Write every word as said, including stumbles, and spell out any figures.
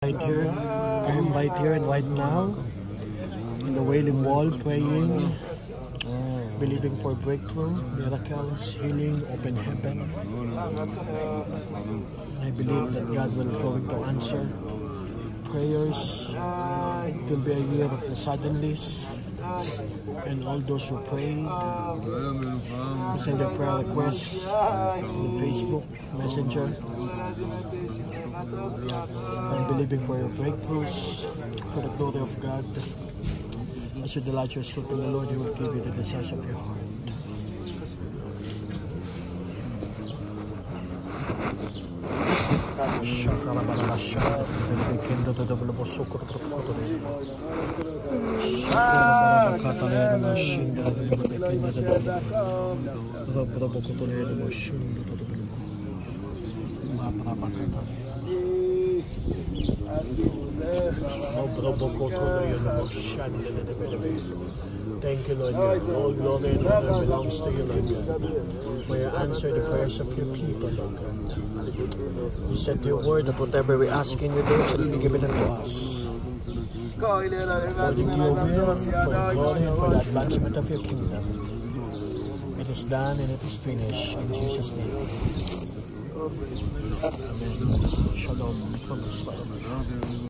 Right here, I am right here and right now in the Wailing Wall praying, believing for breakthrough, miracles, healing, open heaven. I believe that God will going to answer prayers. It will be a year of the suddenlies, and all those who pray, who send their prayer requests on Facebook Messenger. I'm believing for your breakthroughs, for the glory of God. As you delight yourself in the Lord, He will give you the desires of your heart. Thank you, Lord God. All glory and honor belongs to you, Lord God. For you answer the prayers of your people, Lord God. You said your word that whatever we ask in your name shall be given unto us. According to your will, for the glory and for the advancement of your kingdom. It is done and it is finished. In Jesus' name. Amen. Shalom from Israel.